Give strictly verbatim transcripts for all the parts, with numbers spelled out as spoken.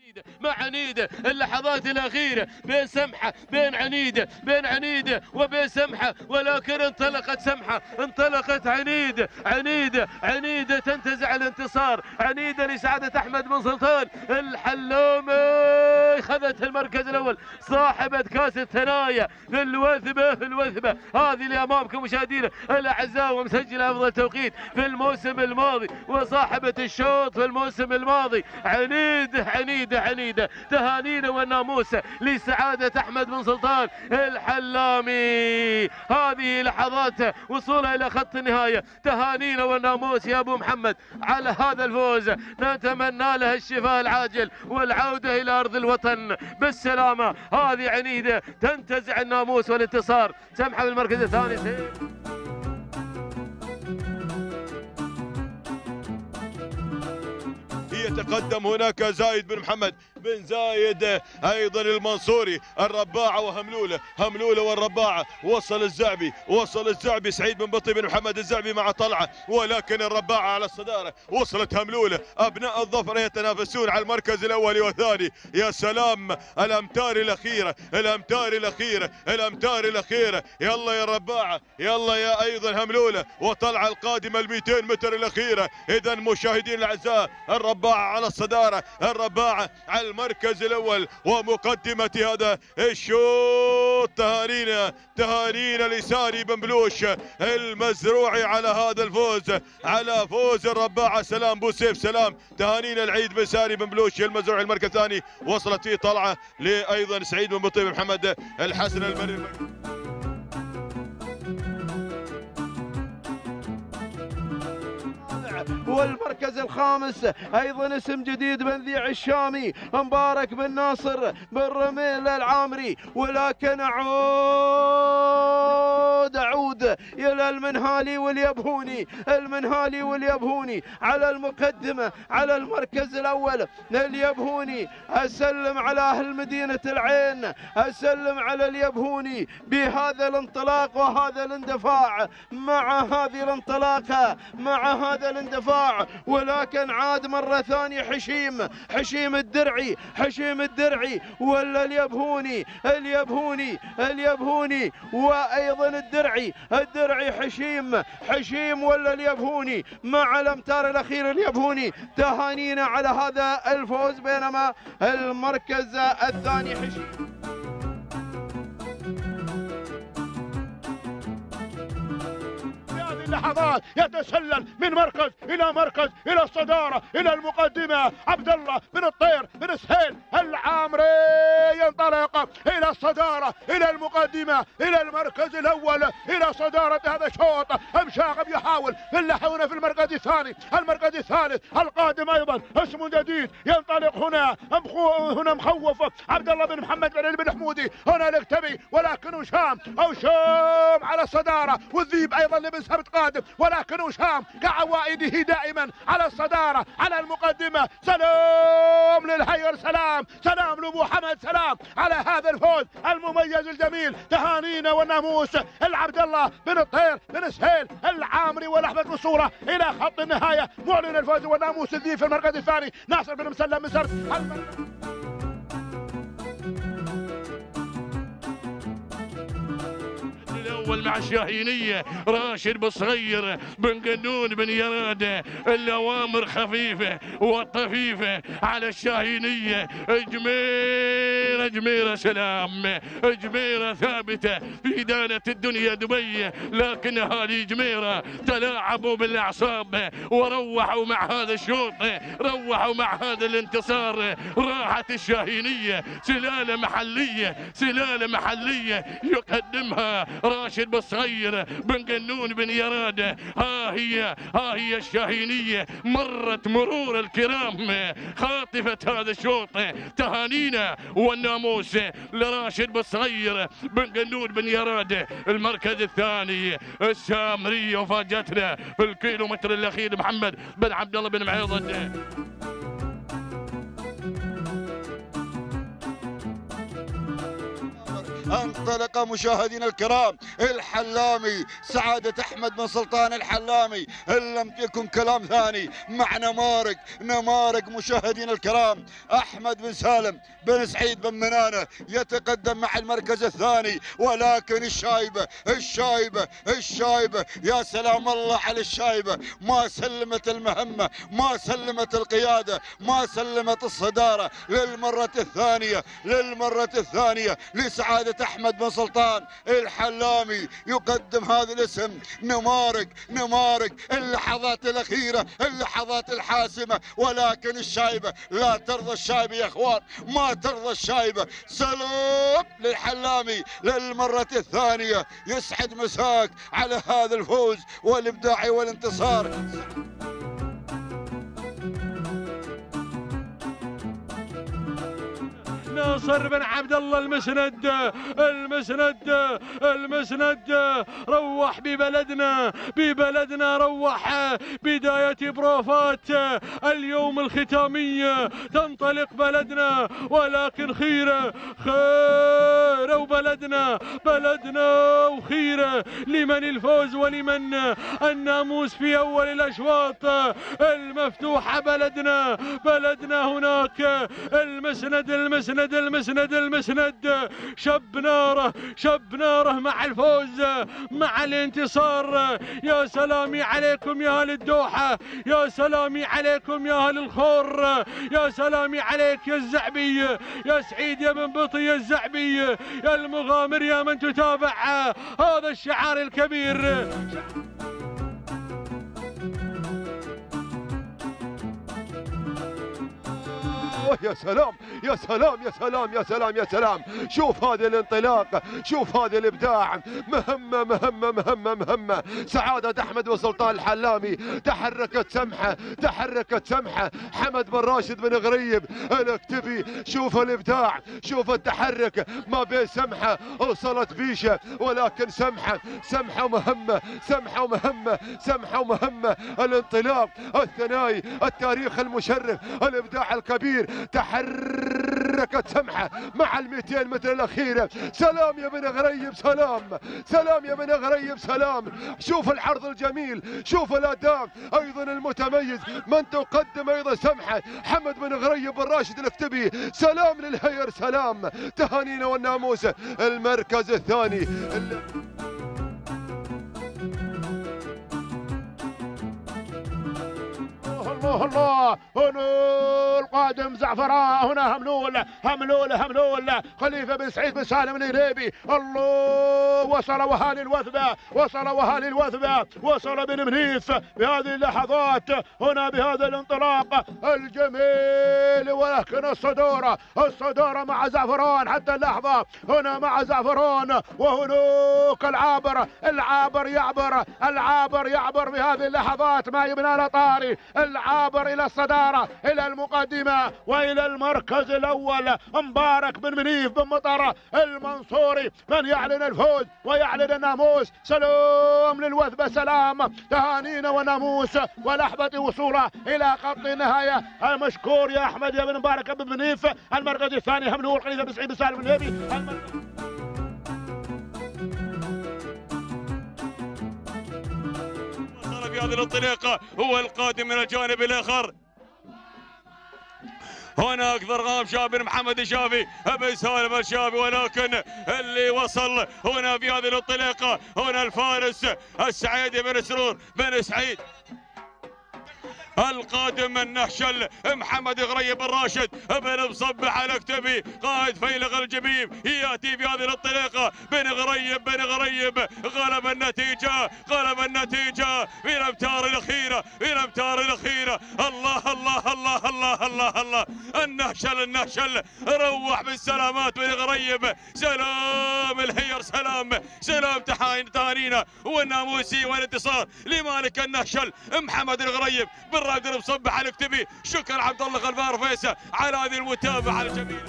مع عنيده اللحظات الاخيره بين سمحه بين عنيده بين عنيده وبين سمحه، ولكن انطلقت سمحه انطلقت عنيده عنيده عنيده تنتزع الانتصار. عنيده لسعاده احمد بن سلطان الحلومي خذت المركز الاول صاحبه كاس الثنايا في الوثبه في الوثبه هذه اللي امامكم مشاهدينا الاعزاء، ومسجله افضل توقيت في الموسم الماضي وصاحبه الشوط في الموسم الماضي. عنيده عنيده عنيده تهانينا والناموس لسعاده احمد بن سلطان الحلامي. هذه لحظات وصولها الى خط النهايه. تهانينا والناموس يا ابو محمد على هذا الفوز، نتمنى له الشفاء العاجل والعوده الى ارض الوطن بالسلامه. هذه عنيده تنتزع الناموس والانتصار. سمحه بالمركز الثاني. يتقدم هناك زايد بن محمد بن زايد ايضا المنصوري، الرباعه وهملوله، هملوله والرباعه. وصل الزعبي وصل الزعبي سعيد بن بطي بن محمد الزعبي مع طلعه، ولكن الرباعه على الصداره. وصلت هملوله. ابناء الظفر يتنافسون على المركز الاول والثاني. يا سلام الامتار الاخيره الامتار الاخيره الامتار الاخيره. يلا يا الرباعه يلا يا ايضا هملوله وطلعه القادمه ال مئتين متر الاخيره. اذا مشاهدين الاعزاء الرباعه على الصداره، الرباعه على المركز الاول ومقدمه هذا الشوط. تهانينا تهانينا لساري بن بلوش المزروعي على هذا الفوز، على فوز الرباعه. سلام بو سيف سلام. تهانينا العيد بن ساري بن بلوش المزروعي المركز الثاني. وصلت فيه طلعه لايضا سعيد بن بطي بن محمد الحسن المري. والمركز الخامس ايضا اسم جديد بنذيع الشامي مبارك بن ناصر بن رميل العامري، ولكن اعود اعود الى المنهالي واليبهوني. المنهالي واليبهوني على المقدمه على المركز الاول. اليبهوني اسلم على اهل مدينه العين، اسلم على اليبهوني بهذا الانطلاق وهذا الاندفاع. مع هذه الانطلاقه مع هذا الاندفاع، ولكن عاد مرة ثانية حشيم حشيم الدرعي حشيم الدرعي ولا اليبهوني اليبهوني اليبهوني وأيضا الدرعي الدرعي حشيم حشيم ولا اليبهوني مع الأمتار الأخيرة. اليبهوني تهانينا على هذا الفوز، بينما المركز الثاني حشيم. لحظات يتسلل من مركز الى مركز الى الصداره الى المقدمه. عبد الله بن الطير بن سهيل العامري ينطلق الى الصداره الى المقدمه الى المركز الاول الى صداره هذا الشوط. مشاغب يحاول في اللحونه في المركز الثاني. المركز الثالث القادم ايضا اسم جديد ينطلق هنا هنا مخوف عبد الله بن محمد بن علي بن حمودي. هنا الاكتبي ولكن وشام او شام على الصداره، والذيب ايضا لابن سبت قادم، ولكن وشام كعوائده دائما على الصدارة على المقدمة. سلام للهير سلام سلام لابو حمد سلام على هذا الفوز المميز الجميل. تهانينا والناموس العبد الله بن الطير بن سهيل العامري ولحظة الصورة إلى خط النهاية. معلن الفوز والناموس الذي في المركز الثاني ناصر بن مسلم من سرد. الأول مع الشاهينية راشد بن صغير بن قنون بن يرادة. الأوامر خفيفة وطفيفة على الشاهينية. جميرة جميرة سلام جميرة ثابتة في دانة الدنيا دبي، لكن أهالي جميرة تلاعبوا بالأعصاب وروحوا مع هذا الشوط، روحوا مع هذا الانتصار. راحت الشاهينية سلالة محلية سلالة محلية يقدمها راشد بن صغير بن قنون بن يرادة. ها هي ها هي الشاهينية مرت مرور الكرام خاطفة هذا الشوط. تهانينا والناموس لراشد بن صغير بن قنون بن يرادة. المركز الثاني السامرية وفاجتنا في الكيلومتر الأخير محمد بن عبد الله بن معيضة. انطلق مشاهدينا الكرام الحلامي سعادة أحمد بن سلطان الحلامي، إن لم يكن كلام ثاني مع نمارق نمارق مشاهدينا الكرام. أحمد بن سالم بن سعيد بن منانة يتقدم مع المركز الثاني، ولكن الشايبة الشايبة الشايبة يا سلام الله على الشايبة، ما سلمت المهمة، ما سلمت القيادة، ما سلمت الصدارة للمرة الثانية للمرة الثانية لسعادة أحمد بن سلطان الحلامي. يقدم هذا الاسم نمارق نمارق اللحظات الأخيرة اللحظات الحاسمة، ولكن الشايبة لا ترضى الشايبة يا اخوان، ما ترضى الشايبة. سلام للحلامي للمرة الثانية، يسعد مساك على هذا الفوز والإبداع والانتصار. ناصر بن عبد الله المسند المسند المسند روح ببلدنا ببلدنا روح بداية بروفات اليوم الختامية، تنطلق بلدنا ولكن خيرة خيرة وبلدنا بلدنا وخيرة لمن الفوز ولمن الناموس في أول الأشواط المفتوحة. بلدنا بلدنا هناك المسند المسند المسند المسند شب ناره شب ناره مع الفوز مع الانتصار. يا سلامي عليكم يا اهل الدوحة، يا سلامي عليكم يا اهل الخور، يا سلامي عليك يا الزعبي، يا سعيد يا بن بطي يا الزعبي، يا المغامر يا من تتابع هذا الشعار الكبير. يا سلام يا سلام يا سلام يا سلام يا سلام، شوف هذا الانطلاق، شوف هذا الابداع. مهمه مهمه مهمه مهمه سعاده احمد بن سلطان الحلامي، تحركت سمحه تحركت سمحه. حمد بن راشد بن غريب الاكتبي، شوف الابداع، شوف التحرك ما بين سمحه وصلت بيشه، ولكن سمحه سمحه ومهمه سمحه ومهمه سمحه ومهمه. الانطلاق الثنائي التاريخ المشرف الابداع الكبير، تحركت سمحه مع المئتين متر الاخيره. سلام يا بن غريب سلام سلام يا بن غريب سلام. شوف العرض الجميل، شوف الاداء ايضا المتميز. من تقدم ايضا سمحه حمد بن غريب بن راشد الاكتبي. سلام للهير سلام، تهانينا والناموس المركز الثاني. الله الله، هنا القادم زعفران، هنا هملول هملول هملول خليفه بن سعيد بن سالم الهريبي. الله، وصل وهالي الوثبه وصل وهالي الوثبه وصل بن منيف بهذه اللحظات هنا بهذا الانطلاق الجميل. ولكن الصداره الصداره مع زعفران حتى اللحظه، هنا مع زعفران، وهناك العابر العابر يعبر العابر يعبر بهذه اللحظات ما يبنى له طاري. العابر الى الصداره الى المقدمه والى المركز الاول. مبارك بن منيف بن مطر المنصوري من يعلن الفوز ويعلن الناموس. سلام للوثبه سلام، تهانينا وناموس ولحظه وصوله الى خط النهايه. المشكور يا احمد يا بن مبارك بن منيف. المركز الثاني هملول خليفه بن سعيد بن سالم الهيبي. في هذه الانطلاقه هو القادم من الجانب الاخر. هناك ضرغام شاب بن محمد الشافي بن سالم الشافي، ولكن اللي وصل هنا في هذه الانطلاقه هنا الفارس السعيد بن سرور بن سعيد. القادم من نهشل محمد غريب بن راشد بن مصبح الاكتبي قائد فيلق الجبيب، ياتي في هذه الانطلاقه بن غريب بن غريب. غلب النتيجه غلب النتيجه في الامتار الاخيره في الامتار الاخيره. الله الله الله الله الله الله. النهشل النهشل روح بالسلامات بن غريب. سلام الهير سلام سلام تهانينا والناموسي والانتصار لمالك النهشل محمد الغريب بن راشد مصبح الاكتبي. شكرا عبد الله غلبان فيصل على هذه المتابعه الجميله.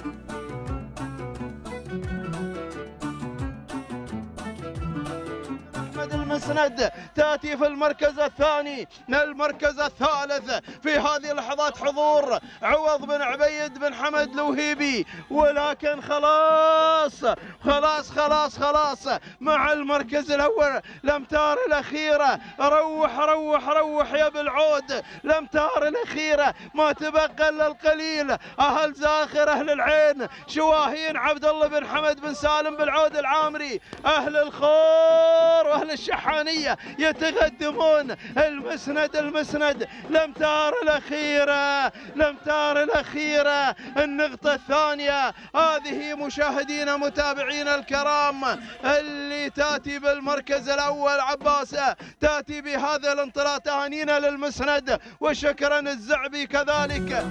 احمد المس المسند، تأتي في المركز الثاني، المركز الثالث في هذه اللحظات حضور عوض بن عبيد بن حمد الوهيبي، ولكن خلاص خلاص خلاص خلاص مع المركز الأول الأمتار الأخيرة. روح روح روح يا بالعود، الأمتار الأخيرة ما تبقى إلا القليل. أهل زاخر، أهل العين، شواهين عبد الله بن حمد بن سالم بالعود العامري، أهل الخور وأهل الشحانية يتقدمون. المسند المسند الأمتار الأخيرة، الأمتار الأخيرة، النقطة الثانية. هذه مشاهدينا متابعينا الكرام اللي تأتي بالمركز الأول عباسة، تأتي بهذا الانطلاق. تهانينا للمسند وشكرا الزعبي كذلك.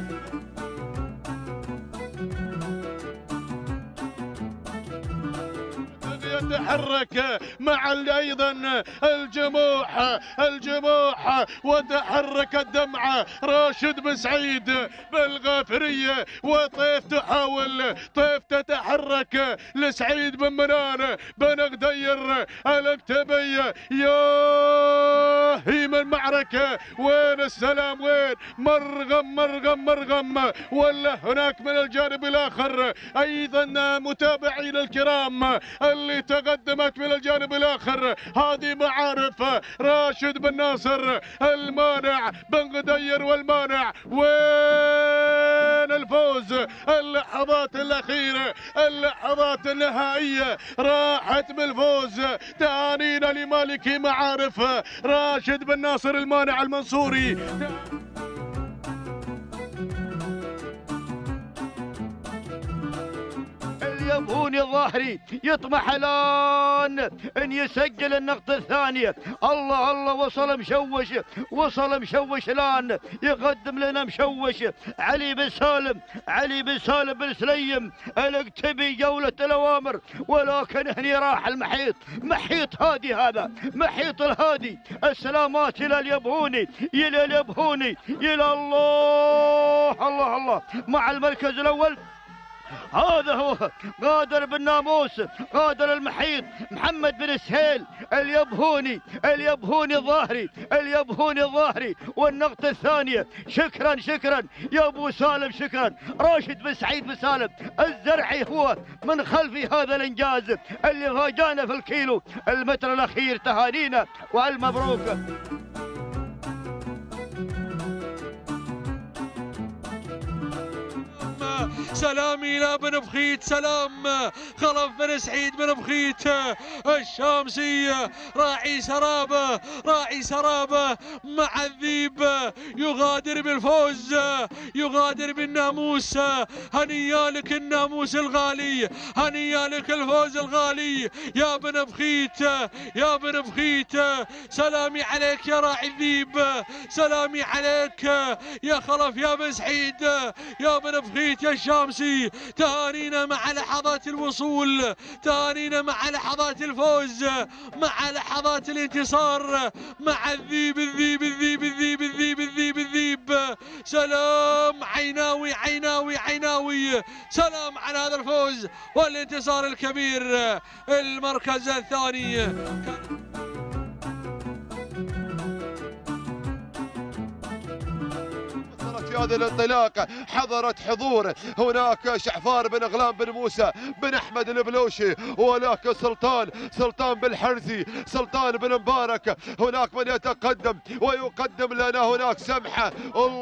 يتحرك مع ايضا الجموح الجموح وتحرك الدمعه. راشد بن سعيد بالغافريه وطيف تحاول، طيف تتحرك لسعيد بن منان بن غدير الاكتبي. يا هي من معركه، وين السلام؟ وين مرغم مرغم مرغم؟ ولا هناك من الجانب الاخر ايضا متابعين الكرام اللي تقدمت من الجانب الاخر هذه معارف راشد بن ناصر المانع بن غدير والمانع. وين الفوز؟ اللحظات الاخيره، اللحظات النهائيه راحت بالفوز. تهانينا لمالكي معارف راشد بن ناصر المانع المنصوري. اليابوني الظاهري يطمح الان ان يسجل النقطة الثانية. الله الله، وصل مشوش، وصل مشوش الان، يقدم لنا مشوش علي بن سالم، علي بن سالم بن سليم الاكتبي جولة الاوامر. ولكن هني راح المحيط، محيط هادي، هذا محيط الهادي. السلامات الى اليابوني، الى اليابوني، الى الله الله الله. مع المركز الاول هذا هو غادر بن ناموس، غادر المحيط محمد بن سهيل اليبهوني، اليبهوني الظاهري، اليبهوني الظاهري. والنقطة الثانية شكرا شكرا يا ابو سالم، شكرا راشد بن سعيد بن سالم الزرعي هو من خلف هذا الانجاز اللي فاجانا في الكيلو المتر الاخير. تهانينا والمبروك. سلام إلى بن بخيت، سلام خلف بن سعيد بن بخيت الشامسي، راعي سرابة، راعي سرابة مع الذيب، يغادر بالفوز، يغادر بالناموس. هنيا لك الناموس الغالي، هنيا لك الفوز الغالي يا بن بخيت، يا بن بخيت. سلامي عليك يا راعي الذيب، سلامي عليك يا خلف يا بن سعيد يا بن بخيت يا الشامسي. تهانينا مع لحظات الوصول، تهانينا مع لحظات الفوز، مع لحظات الانتصار، مع الذيب الذيب الذيب الذيب الذيب الذيب الذيب. سلام عيناوي عيناوي عيناوي، سلام على هذا الفوز والانتصار الكبير. المركز الثاني في هذه الانطلاقة حضرت حضور هناك شعفار بن غلام بن موسى بن أحمد البلوشي، ولكن سلطان سلطان بالحرزي، سلطان بن مبارك هناك من يتقدم ويقدم لنا هناك سمحة.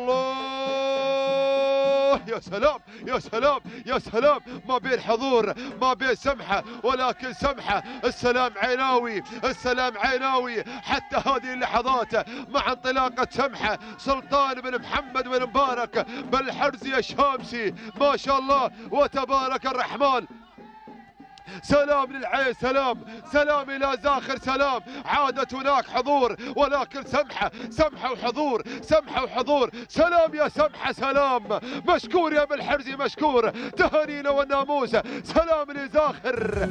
الله يا سلام يا سلام يا سلام، ما بين حضور ما بين سمحة، ولكن سمحة السلام عيناوي، السلام عيناوي حتى هذه اللحظات مع انطلاقة سمحة. سلطان بن محمد بن مبارك بالحرزي الشامسي، ما شاء الله وتبارك الرحمن. سلام للعين، سلام سلام إلى زاخر، سلام. عادت هناك حضور ولكن سمحة سمحة وحضور، سمحة وحضور. سلام يا سمحة، سلام مشكور يا بالحرزي، مشكور. تهانينا والناموس، سلام لزاخر.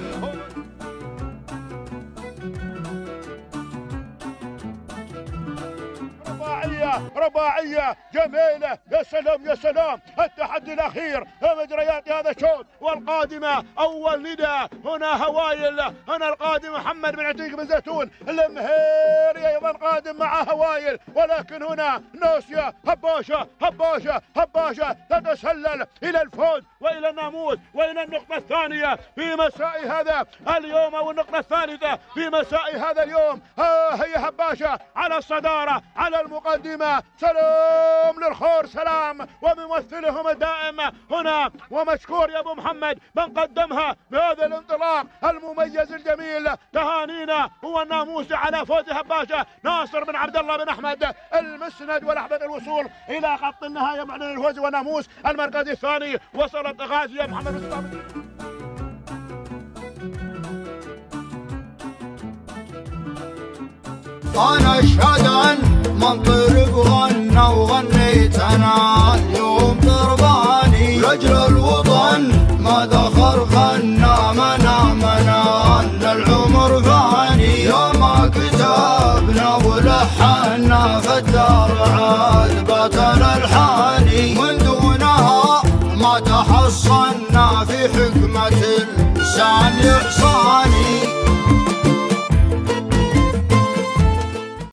رباعي ثنائية رباعية جميلة. يا سلام يا سلام. التحدي الأخير مجريات هذا الشوط والقادمة أول نداء. هنا هوايل، هنا القادم محمد بن عتيق بن زيتون. المهيري أيضا قادم مع هوايل، ولكن هنا نوسيا هباشة هباشة هباشة تتسلل إلى الفوز وإلى الناموس وإلى النقطة الثانية في مساء هذا اليوم، أو النقطة الثالثة في مساء هذا اليوم. ها هي هباشة على الصدارة على المقدمة. سلام للخور سلام وممثلهم الدائم هنا، ومشكور يا أبو محمد من قدمها بهذا الانطلاق المميز الجميل. تهانينا هو الناموس على فوز هباشة. ناصر بن عبد الله بن أحمد المسند ولحظة الوصول إلى خط النهاية معلن الفوز والناموس. المركز الثاني وصلت غازية محمد مصطفى. أنا أشهد أن من طرب غنى وغنيت أنا اليوم ضرباني لأجل الوطن ما دخل غنى منا منا أن العمر فاني يا ما كتبنا ولحنا في الدار عاد باتنا الحاني من دونها ما تحصنا في حكمة اللسان يحصاني.